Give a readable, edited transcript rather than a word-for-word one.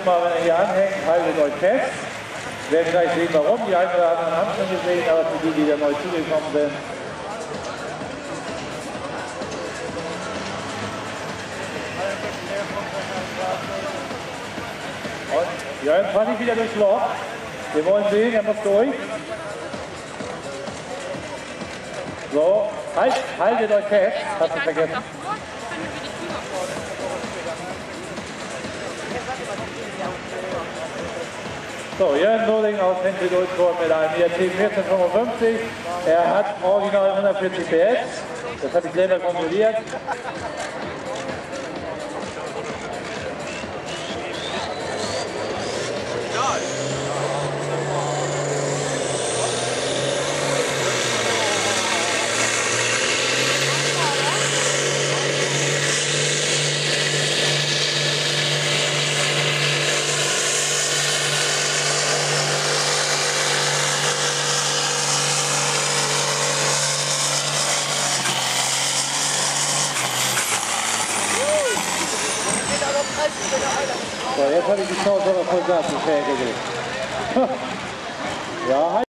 jetzt mal, wenn er hier anhängt, haltet euch fest. Wir werden gleich sehen, warum. Die einen oder anderen haben es schon gesehen, aber für die, die da neu zugekommen sind. Und Jörn fand ich wieder durchs Loch. Wir wollen sehen, er muss durch. So, haltet euch fest, hast du vergessen. So, Jörn Soling aus Henkel-Durchkorn mit einem IRT 1455. Er hat original 140 PS. Das habe ich selber kontrolliert. So, jetzt habe ich die Chance, aber voll Gas zu schägeln. Ja,